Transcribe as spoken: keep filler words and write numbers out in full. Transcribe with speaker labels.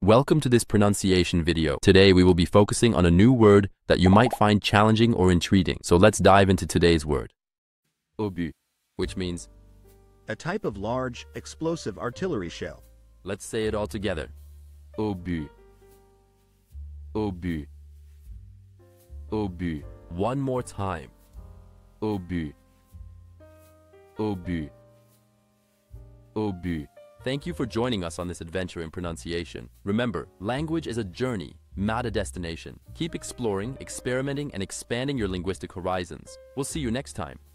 Speaker 1: Welcome to this pronunciation video. Today we will be focusing on a new word that you might find challenging or intriguing. So let's dive into today's word. Obus, which means
Speaker 2: a type of large, explosive artillery shell.
Speaker 1: Let's say it all together. Obus. Obus. Obus. One more time. Obus. Obus. Obus. Thank you for joining us on this adventure in pronunciation. Remember, language is a journey, not a destination. Keep exploring, experimenting, and expanding your linguistic horizons. We'll see you next time.